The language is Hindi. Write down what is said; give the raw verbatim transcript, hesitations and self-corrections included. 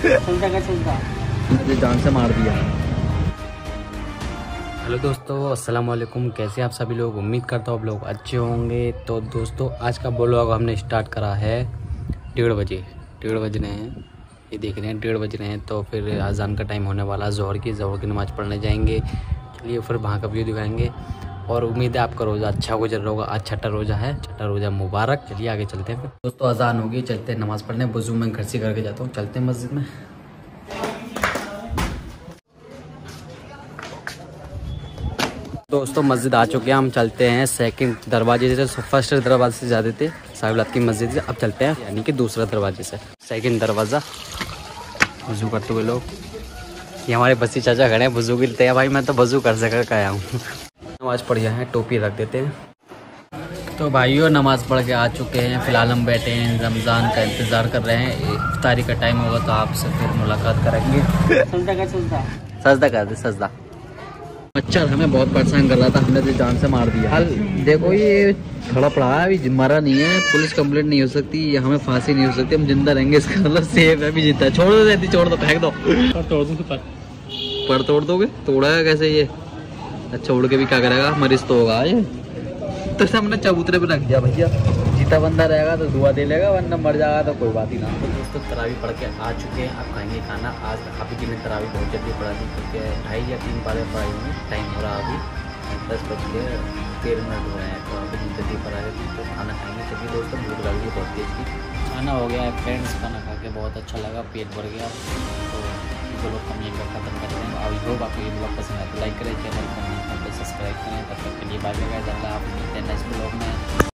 चलता का चलता मुझे जान से मार दिया। हेलो दोस्तों, अस्सलाम वालेकुम। कैसे आप सभी लोग? उम्मीद करता हूँ आप लोग अच्छे होंगे। तो दोस्तों, आज का ब्लॉग हमने स्टार्ट करा है डेढ़ बजे डेढ़ बज रहे हैं, ये देख रहे हैं डेढ़ बज रहे हैं। तो फिर अजान का टाइम होने वाला है, ज़ोहर की ज़ोहर की नमाज़ पढ़ने जाएंगे। चलिए फिर वहाँ का व्यू दिखाएंगे और उम्मीद है आपका रोज़ा अच्छा गुजर रहा होगा। आज छठा रोज़ा है, छठा रोज़ा मुबारक। चलिए आगे चलते हैं। फिर दोस्तों अजान होगी, चलते हैं नमाज़ पढ़ने। वज़ू मैं घर से करके जाता हूँ, चलते हैं मस्जिद में। दोस्तों मस्जिद आ चुके हैं, हम चलते हैं सेकंड दरवाजे से। फर्स्ट दरवाजे से जाते थे साहिबलात की मस्जिद से, अब चलते हैं यानी कि दूसरा दरवाजे से, सेकंड दरवाज़ा। वज़ू करते हुए लोग, ये हमारे बस्ती चाचा खड़े हैं वज़ू के लिए। भाई मैं तो वज़ू कर सका आया हूँ। नमाज़ पढ़ है, टोपी रख देते हैं। तो भाइयों नमाज़ पढ़ के आ चुके हैं। फ़िलहाल हम बैठे हैं, रमज़ान का इंतज़ार कर रहे हैं। इफ्तारी का टाइम होगा तो आपसे फिर मुलाकात करेंगे। सजदा कर सजदा सजदा कर दे सजदा। मच्छर हमें बहुत परेशान कर रहा था, हमने तो जान से मार दिया। हाल देखो ये खड़ा पड़ा है, अभी मरा नहीं है। पुलिस कंप्लेंट नहीं हो सकती, हमें फांसी नहीं हो सकती, हम जिंदा रहेंगे। इसका मतलब सेफ है, अभी जिंदा है। छोड़ दो रहती, छोड़ दो, फेंक दो। पर तोड़ दूं पर पर तोड़ दोगे? तोड़ा है कैसे ये? अच्छा उड़ के भी क्या करेगा, मरीज तो होगा ये। तो हमने चबूतरे पे रख दिया भैया, जीता बंदा रहेगा तो दुआ दे लेगा, वरना मर जाएगा तो कोई बात ही ना। तो दोस्तों तरावी पढ़ के आ चुके हैं, अब खाएंगे खाना। आज अभी की मैं तरावी बहुत जल्दी पढ़ा दी, क्योंकि ढाई या तीन बारें पढ़ाई हुई। टाइम हो रहा अभी दस बज के तेरह मिनट हो रहे हैं, तो अभी जल्दी पढ़ा रहे तो खाना खाएंगे। चलिए दोस्तों भूख लग रही है बहुत तेज की। खाना हो गया है फ्रेंड्स, खाना खा के बहुत अच्छा लगा, पेट भर गया। तो ब्लॉग हम यहीं पर खत्म करते हैं। आई होप आपको ये ब्लॉग पसंद आए तो लाइक करें, चैनल को सब्सक्राइब करें। तब तक के लिए बाय बाय, आप मिलते हैं नेक्स्ट ब्लॉग में।